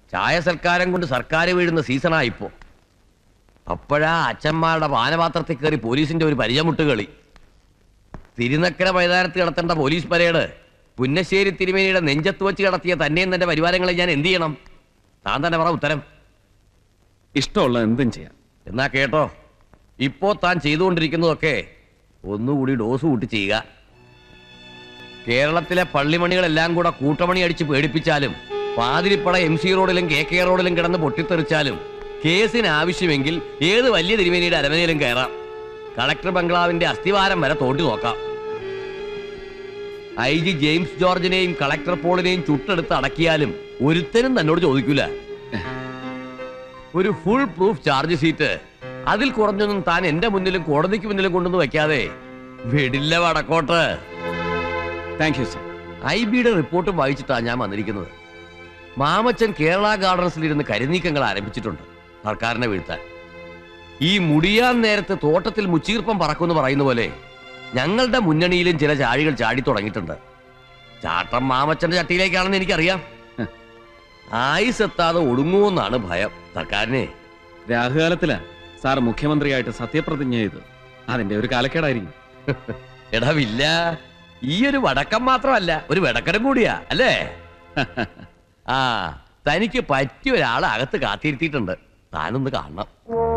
ചായ സൽക്കാരം കൊണ്ട് സർക്കാർ വീഴുന്ന സീസണായിപ്പോ. അപ്പോഴാ അച്ഛന്മാരുടെ പാനപാത്രത്തിൽ കയറി പോലീസിന്റെ ഒരു പരിചയമുട്ട് കളി. തിരുനക്കര മൈതാനത്ത് കിടത്തേണ്ട പോലീസ് പരേഡ് പുന്നശ്ശേരി തിരുമേനിയുടെ നെഞ്ചത്ത് വെച്ച് കിടത്തിയ തന്നെയും തന്റെ പരിവാരങ്ങളെ ഞാൻ എന്ത് ചെയ്യണം? താൻ തന്നെ പറ ഉത്തരം. ഇഷ്ടമുള്ള എന്തും ചെയ്യാം. എന്നാ കേട്ടോ, ഇപ്പോ താൻ ചെയ്തുകൊണ്ടിരിക്കുന്നതൊക്കെ ഒന്നുകൂടി ഡോസ് കൂട്ടി ചെയ്യുക. കേരളത്തിലെ പള്ളിമണികളെല്ലാം കൂടെ കൂട്ടമണി അടിച്ച് പേടിപ്പിച്ചാലും പാതിരിപ്പട MC റോഡിലും KK റോഡിലും കിടന്ന് പൊട്ടിത്തെറിച്ചാലും കേസിന് ആവശ്യമെങ്കിൽ ഏത് വലിയ തിരുമേനിയുടെ അരമനയിലും കയറാം. കളക്ടർ ബംഗ്ലാവിന്റെ അസ്ഥിവാരം വരെ തോട്ടി നോക്കാം. IG ജെയിംസ് ജോർജിനെയും കളക്ടർ പോളിനെയും ചുട്ടെടുത്ത് അടക്കിയാലും ഒരുത്തനും തന്നോട് ചോദിക്കൂല. ഒരു ഫുൾ പ്രൂഫ് ചാർജ് ഷീറ്റ് അതിൽ കുറഞ്ഞൊന്നും താൻ എന്റെ മുന്നിലും കോടതിക്ക് മുന്നിലും കൊണ്ടുവന്ന് വെക്കാതെ വിടില്ല വടക്കോട്ട്. Thank you sir. IBയുടെ റിപ്പോർട്ടും വായിച്ചിട്ടാണ് ഞാൻ വന്നിരിക്കുന്നത്. മാമച്ചൻ കേരള ഗാർഡൻസിലിരുന്ന് കരുനീക്കങ്ങൾ ആരംഭിച്ചിട്ടുണ്ട് സർക്കാരിനെ വീഴ്ത്താൻ. ഈ മുടിയാൻ നേരത്തെ തോട്ടത്തിൽ മുച്ചീർപ്പം പറക്കുമെന്ന് പറയുന്ന പോലെ ഞങ്ങളുടെ മുന്നണിയിലും ചില ചാഴികൾ ചാടി തുടങ്ങിയിട്ടുണ്ട്. ചാട്ടം മാമച്ചന്റെ ചട്ടിയിലേക്കാണെന്ന് എനിക്കറിയാം. ആയുസെത്താതെ ഒടുങ്ങുമെന്നാണ് ഭയം സർക്കാരിനെ. രാഹുകാലത്തിലാ സാർ മുഖ്യമന്ത്രിയായിട്ട് സത്യപ്രതിജ്ഞ ചെയ്ത്. അതിന്റെ ഒരു കാലക്കേടായിരിക്കും. എടാവില്ല, ഈ ഒരു വടക്കം മാത്രമല്ല, ഒരു വെടക്കരം കൂടിയാ അല്ലേ? ആ, തനിക്ക് പറ്റിയ ഒരാളെ അകത്ത് കാത്തിരുത്തിയിട്ടുണ്ട്. താനൊന്ന് കാണണം.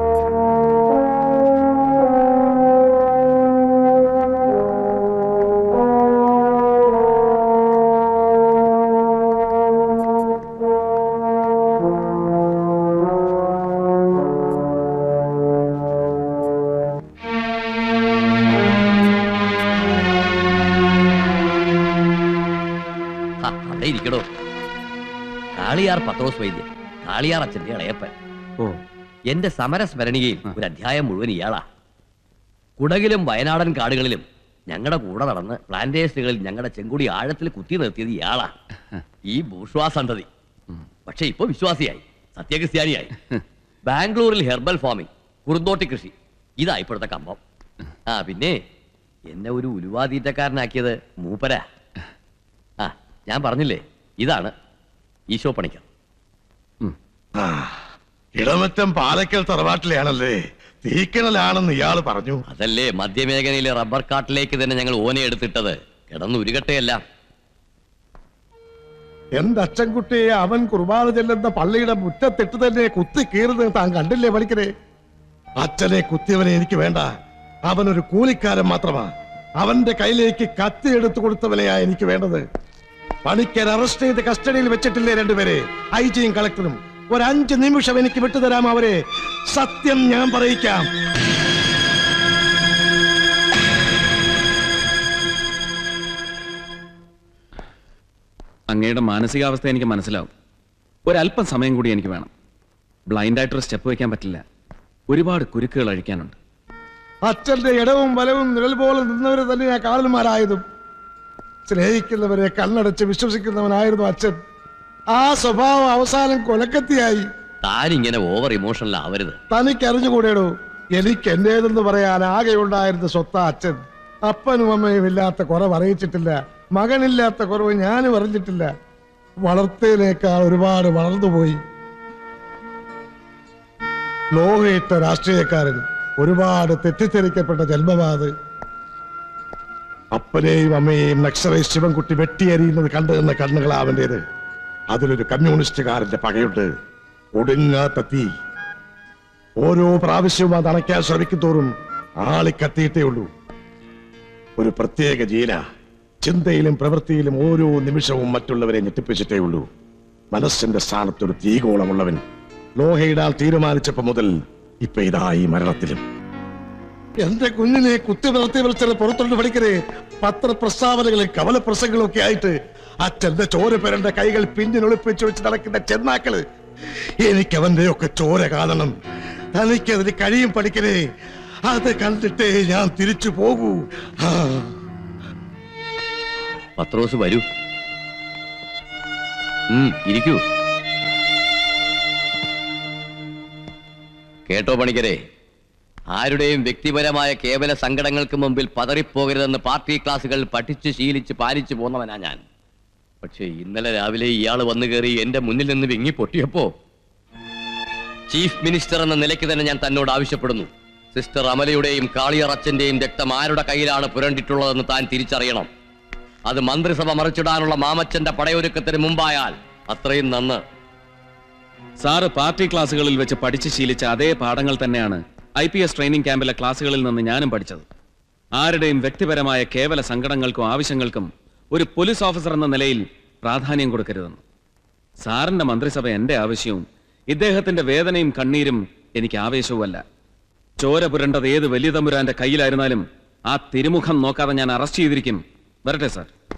അവിടെ ഇരിക്കണോ? കാളിയാർ പത്രോസ് വൈദ്യൻ, കാളിയാർ അച്ഛന്റെ ഇളയപ്പൻ. എന്റെ സമരസ്മരണികയിൽ ഒരു അധ്യായം മുഴുവൻ ഇയാളാ. കുടകിലും വയനാടൻ കാടുകളിലും ഞങ്ങളുടെ കൂടെ നടന്ന് പ്ലാന്റേഷനുകളിൽ ഞങ്ങളുടെ ചെങ്കുടി ആഴത്തിൽ കുത്തി നിർത്തിയത് ഇയാളാ. ഈ ബൂർഷ്വാസന്തതി. പക്ഷെ ഇപ്പൊ വിശ്വാസിയായി, സത്യക്രിസ്ത്യാനിയായി. ബാംഗ്ലൂരിൽ ഹെർബൽ ഫാമിംഗ്, കുറുന്തോട്ടി കൃഷി, ഇതാ ഇപ്പോഴത്തെ കമ്പം. ആ പിന്നെ എന്നെ ഒരു ഉലുവാതീറ്റക്കാരനാക്കിയത് മൂപ്പരാ. ആ, ഞാൻ പറഞ്ഞില്ലേ, ഇതാണ് ഈശോ പണിക്കർ. ഇടമറ്റം പാലക്കൽ തറവാട്ടിലാണല്ലേ, തീക്കണലാണെന്ന് ഇയാള് പറഞ്ഞു. അതല്ലേ മധ്യമേഖലയിലെ റബ്ബർ കാട്ടിലേക്ക് തന്നെ ഞങ്ങൾ ഓനയെടുത്തിട്ടത്. കിടന്നുരുകട്ടെയല്ല. എന്റെ അച്ഛൻകുട്ടിയെ അവൻ കുർബാന ചെല്ലുന്ന പള്ളിയുടെ മുറ്റത്തിട്ട് തന്നെ കുത്തി കീറുന്നത് താൻ കണ്ടില്ലേ പണിക്കരെ? അച്ഛനെ കുത്തിയവനെ എനിക്ക് വേണ്ട. അവനൊരു കൂലിക്കാരൻ മാത്രമാ. അവന്റെ കയ്യിലേക്ക് കത്തി എടുത്തു കൊടുത്തവനെയാ എനിക്ക് വേണ്ടത്. പണിക്കർ അറസ്റ്റ് ചെയ്ത് കസ്റ്റഡിയിൽ വെച്ചിട്ടില്ലേ രണ്ടുപേരെ, IGയും കളക്ടറും? ഒരു 5 നിമിഷം എനിക്ക് വിട്ടുതരാം അവരെ. സത്യം ഞാൻ പറയിക്കാം. അങ്ങയുടെ മാനസികാവസ്ഥ എനിക്ക് മനസ്സിലാവും. ഒരല്പം സമയം കൂടി എനിക്ക് വേണം. ബ്ലൈൻഡായിട്ടൊരു സ്റ്റെപ്പ് വയ്ക്കാൻ പറ്റില്ല. ഒരുപാട് കുരുക്കുകൾ അഴിക്കാനുണ്ട്. അച്ഛന്റെ ഇടവും വലവും നിഴൽ പോലെ നിന്നവരെ തന്നെയാ കാവൽമാരായതും. സ്നേഹിക്കുന്നവരെ കണ്ണടച്ച് വിശ്വസിക്കുന്നവനായിരുന്നു അച്ഛൻ. ആ സ്വഭാവം അവസാനം കൊലക്കത്തിയായി. താനിങ്ങനെ ഓവർ ഇമോഷണൽ ആവരുത്. തനിക്ക് അറിഞ്ഞുകൂടേടോ, എനിക്ക് എന്റേതെന്ന് പറയാൻ ആകെ ഉണ്ടായിരുന്ന സ്വത്താ അച്ഛൻ. അപ്പനും അമ്മയും ഇല്ലാത്ത കുറവ് അറിയിച്ചിട്ടില്ല, മകനില്ലാത്ത കുറവ് ഞാനും അറിഞ്ഞിട്ടില്ല. വളർത്തതിനേക്കാൾ ഒരുപാട് വളർന്നുപോയി. ലോകയിട്ട രാഷ്ട്രീയക്കാരൻ, ഒരുപാട് തെറ്റിദ്ധരിക്കപ്പെട്ട ജന്മമാത്. അപ്പനെയും അമ്മയെയും നക്സലൈ ശിവൻകുട്ടി വെട്ടിയറിയുന്നത് കണ്ടു നിന്ന കണ്ണുകളാ അവന്റേത്. അതിലൊരു കമ്മ്യൂണിസ്റ്റുകാരന്റെ പകയുണ്ട്, ഒടുങ്ങാത്ത തീ. ഓരോ പ്രാവശ്യവും അത് അണയ്ക്കാൻ ശ്രമിക്കും തോറും ആളിക്കത്തിയിട്ടേ ഉള്ളൂ. ഒരു പ്രത്യേക ജീന, ചിന്തയിലും പ്രവൃത്തിയിലും ഓരോ നിമിഷവും മറ്റുള്ളവരെ ഞെട്ടിപ്പിച്ചിട്ടേ ഉള്ളൂ. മനസ്സിന്റെ സ്ഥാനത്തൊരു തീകോളമുള്ളവൻ. ലോഹയിടാൽ തീരുമാനിച്ചപ്പോ മുതൽ ഇപ്പൊ ഇതാ ഈ മരണത്തിലും. എന്റെ കുഞ്ഞിനെ കുത്തി വളർത്തി വിളിച്ചത് പുറത്തോട്ട് പഠിക്കരുത്. പത്രപ്രസ്താവനകളും കവലപ്രസംഗങ്ങളും ഒക്കെ ആയിട്ട് അച്ഛന്റെ ചോര പേരന്റെ കൈകൾ പിന്നിനൊളിപ്പിച്ചു വെച്ച് നടക്കുന്ന ചെന്നാക്കള്. എനിക്ക് അവന്റെ ഒക്കെ ചോര കാണണം. തനിക്കതിന് കഴിയും പഠിക്കലേ. അത് കണ്ടിട്ടേ ഞാൻ തിരിച്ചു പോകൂ. പത്രോസ് വരൂ, ഇരിക്കൂ. കേട്ടോ പണിക്കരെ, ആരുടെയും വ്യക്തിപരമായ കേവല സങ്കടങ്ങൾക്ക് മുമ്പിൽ പതറിപ്പോകരുതെന്ന് പാർട്ടി ക്ലാസുകൾ പഠിച്ച് ശീലിച്ച് പാലിച്ചു പോന്നവനാ ഞാൻ. പക്ഷേ ഇന്നലെ രാവിലെ ഇയാൾ വന്നു കയറി എന്റെ മുന്നിൽ നിന്ന് വിങ്ങി പൊട്ടിയപ്പോ ചീഫ് മിനിസ്റ്റർ എന്ന നിലയ്ക്ക് തന്നെ ഞാൻ തന്നോട് ആവശ്യപ്പെടുന്നു. സിസ്റ്റർ അമലയുടെയും കാളിയാർ അച്ഛന്റെയും രക്തം ആരുടെ കയ്യിലാണ് പുരണ്ടിട്ടുള്ളതെന്ന് താൻ തിരിച്ചറിയണം. അത് മന്ത്രിസഭ മറിച്ചിടാനുള്ള മാമച്ചന്റെ പടയൊരുക്കത്തിന് മുമ്പായാൽ അത്രയും നന്ന്. സാറ് പാർട്ടി ക്ലാസ്സുകളിൽ വെച്ച് പഠിച്ചു ശീലിച്ച അതേ പാഠങ്ങൾ തന്നെയാണ് IPS ട്രെയിനിങ് ക്യാമ്പിലെ ക്ലാസ്സുകളിൽ നിന്ന് ഞാനും പഠിച്ചത്. ആരുടെയും വ്യക്തിപരമായ കേവല സങ്കടങ്ങൾക്കും ആവശ്യങ്ങൾക്കും ഒരു പോലീസ് ഓഫീസർ എന്ന നിലയിൽ പ്രാധാന്യം കൊടുക്കരുതെന്ന്. സാറിന്റെ മന്ത്രിസഭ എന്റെ ആവശ്യവും ഇദ്ദേഹത്തിന്റെ വേദനയും കണ്ണീരും എനിക്ക് ആവേശവുമല്ല. ചോര പുരണ്ടത് ഏത് വലിയ തമ്പുരാന്റെ കയ്യിലായിരുന്നാലും ആ തിരുമുഖം നോക്കാതെ ഞാൻ അറസ്റ്റ് ചെയ്തിരിക്കും. വരട്ടെ സാർ.